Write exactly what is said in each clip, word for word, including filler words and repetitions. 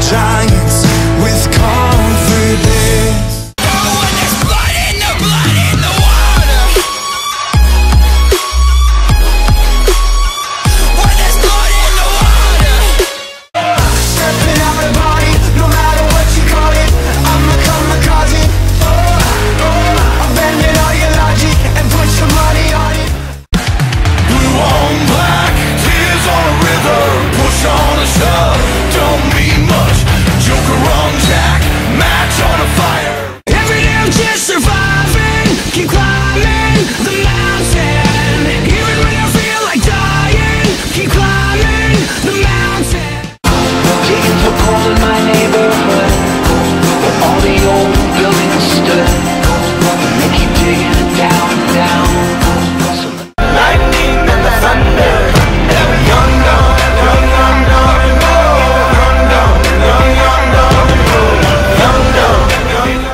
giants with confidence. Oh, when there's blood in the blood in the water. When there's blood in the water. Stepping out of body, no matter what you call it. I'ma come kamikaze. Oh, oh, I'm bending all your logic and put your money on it. Blue on black, tears on a river, push on a shove, don't mean much. Joker on Jack, match on a fire. Every day I'm just surviving, keep climbing the mountain. Even when I feel like dying, keep climbing the mountain. Digging for coal in my neighborhood, where all the old buildings stood. They keep digging it down, down. Lightning and the thunder, and a young dog, young, young dog, and roll. Young dog, young, young dog, and roll. Young dog, young, young.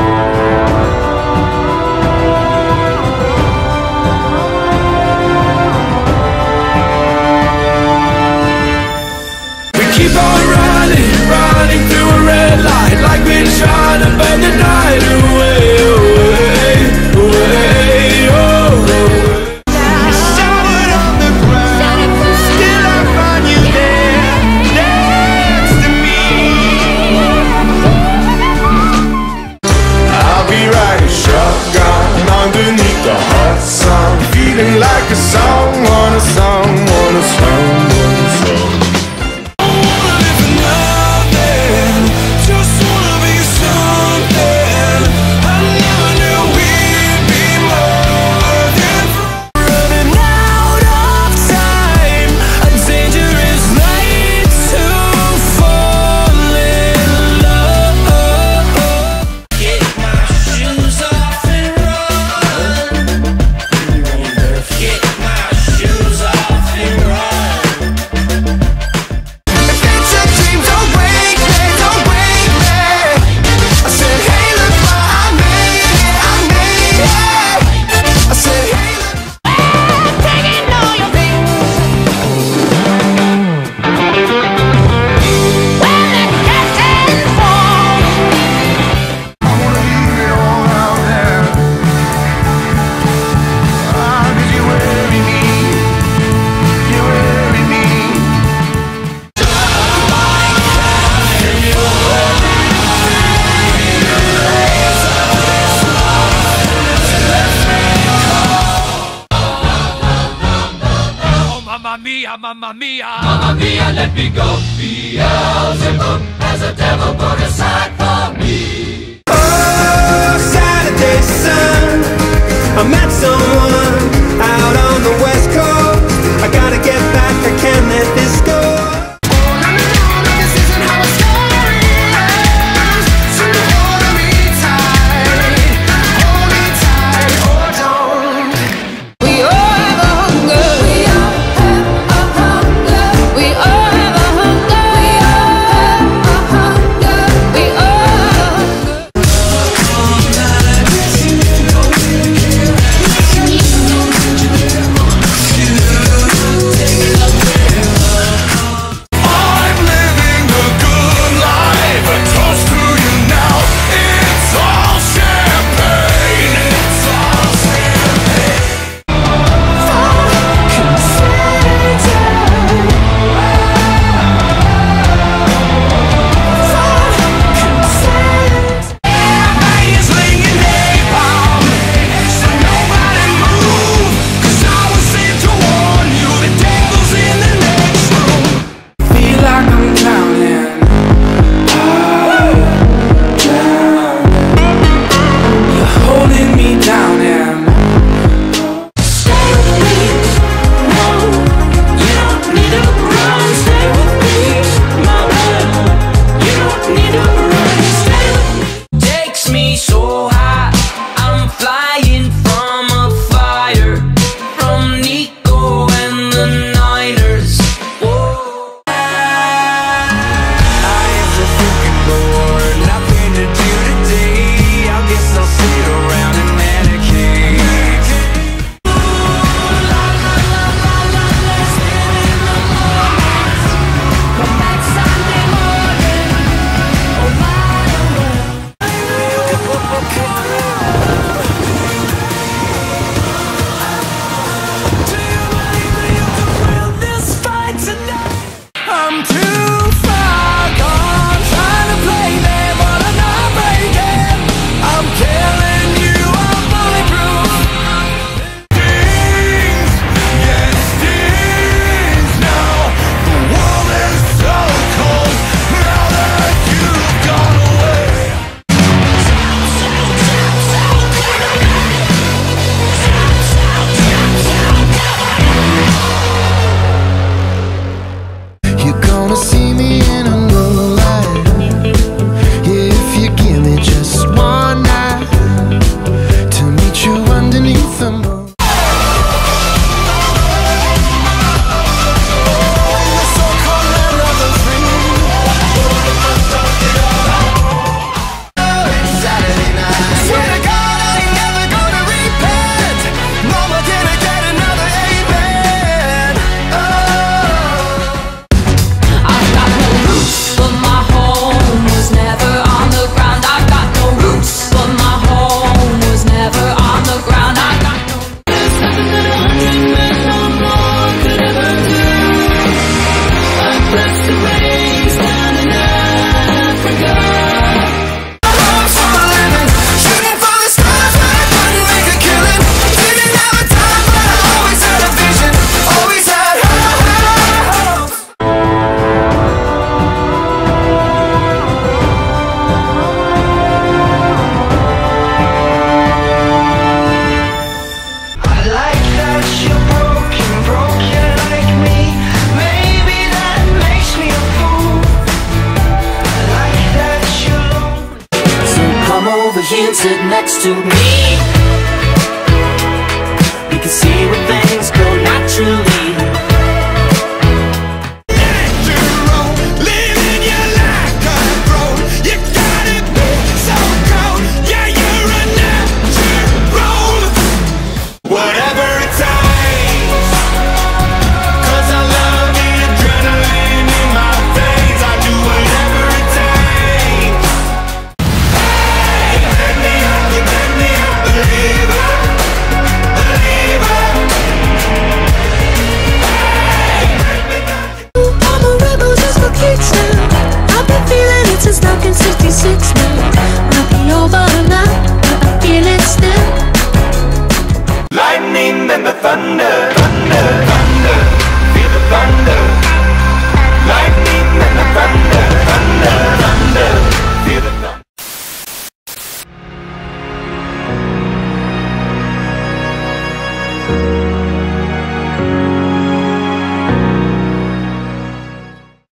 We keep on running, running through a red light, like we're trying to burn the night away, away, away, oh, away. Showered on the ground, still I find you there, next to me. I'll be riding shotgun underneath the hot sun, feeling like a song, want a song, want a song, want a song. I wanna live for nothing, just wanna be something. I never knew we'd be more than friends. Running out of time, a dangerous night to fall in love. Get my shoes off and run. Get my shoes off and run. If it's a dream, don't wake me, don't wake me. I said, hey, look what I made it, I made it. I said, hey, look. Taking all your things. When the curtain falls, I wanna leave it all out there. Ah, 'cause you worry me, you worry me. Oh, mamma mia, mamma mia. Mamma mia, let me go. Beelzebub has a devil put aside for me. Oh, Saturday sun, I met someone out on the west coast. I gotta get back, I can't let this go. Oh, no, no, no, this isn't how a story ends. So hold me tight, hold me tight, or don't. We all have a hunger. We all have a hunger. We all have a hunger. We all have a hunger. We all wanna see me in a new light. Yeah, if you give me just one night to meet you underneath the moon. Here, sit next to me. We can see where things go naturally. And the thunder, thunder, thunder, feel the thunder, lightning and the thunder, thunder, thunder.